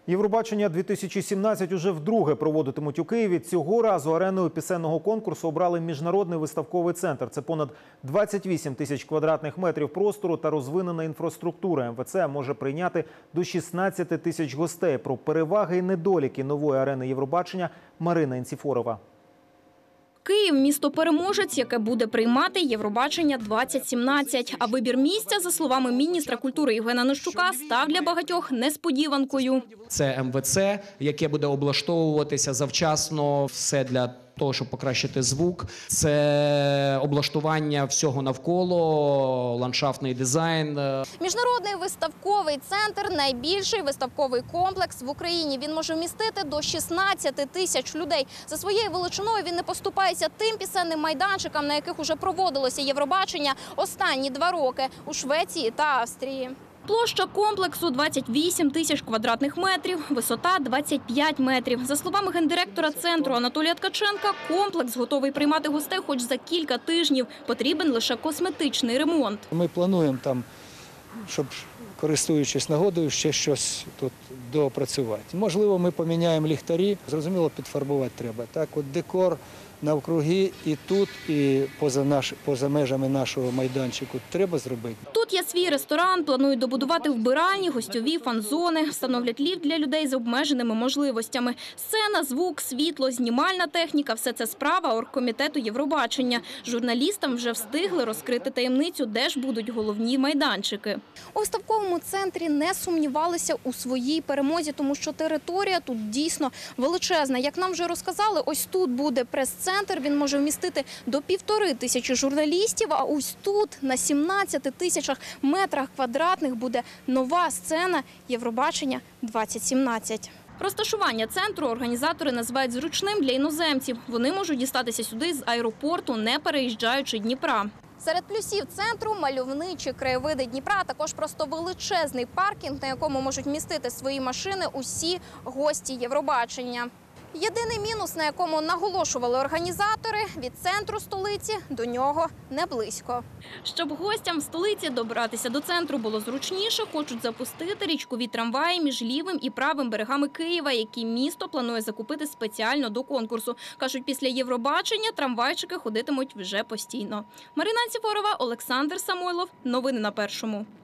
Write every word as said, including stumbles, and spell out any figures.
Євробачення дві тисячі сімнадцять уже вдруге проводитимуть у Києві. Цього разу ареною пісенного конкурсу обрали міжнародний виставковий центр. Це понад двадцять вісім тисяч квадратних метрів простору та розвинена інфраструктура. ем ве це може прийняти до шістнадцяти тисяч гостей. Про переваги і недоліки нової арени Євробачення Марина Інцифорова. Київ – місто-переможець, яке буде приймати Євробачення двадцять сімнадцять. А вибір місця, за словами міністра культури Євгена Нищука, став для багатьох несподіванкою. Це ем ве це, яке буде облаштовуватися завчасно, все для того, щоб покращити звук. Це облаштування всього навколо, ландшафтний дизайн. Міжнародний виставковий центр – найбільший виставковий комплекс в Україні. Він може вмістити до шістнадцяти тисяч людей. За своєю величиною він не поступається тим пісенним майданчикам, на яких уже проводилося Євробачення останні два роки у Швеції та Австрії. Площа комплексу – двадцять вісім тисяч квадратних метрів, висота – двадцять п'ять метрів. За словами гендиректора центру Анатолія Ткаченка, комплекс готовий приймати гостей хоч за кілька тижнів. Потрібен лише косметичний ремонт. Ми плануємо там, щоб, користуючись нагодою, ще щось тут доопрацювати. Можливо, ми поміняємо ліхтарі. Зрозуміло, підфарбувати треба. Так, от декор навкруги і тут, і поза, наш, поза межами нашого майданчику треба зробити. Тут є свій ресторан, планують добудувати вбиральні, гостьові, фан-зони, встановлять ліфт для людей з обмеженими можливостями. Сцена, звук, світло, знімальна техніка – все це справа оргкомітету Євробачення. Журналістам вже встигли розкрити таємницю, де ж будуть головні майданчики. У виставковому центрі не сумнівалися у своїй перемозі, тому що територія тут дійсно величезна. Як нам вже розказали, ось тут буде прес-центр. Центр, він може вмістити до півтори тисячі журналістів, а ось тут на сімнадцяти тисячах метрах квадратних буде нова сцена Євробачення двадцять сімнадцять. Розташування центру організатори називають зручним для іноземців. Вони можуть дістатися сюди з аеропорту, не переїжджаючи Дніпра. Серед плюсів центру – мальовничі краєвиди Дніпра, а також просто величезний паркінг, на якому можуть вмістити свої машини усі гості Євробачення. Єдиний мінус, на якому наголошували організатори – від центру столиці до нього не близько. Щоб гостям в столиці добратися до центру було зручніше, хочуть запустити річкові трамваї між лівим і правим берегами Києва, які місто планує закупити спеціально до конкурсу. Кажуть, після Євробачення трамвайчики ходитимуть вже постійно. Марина Інцифорова, Олександр Самойлов. Новини на Першому.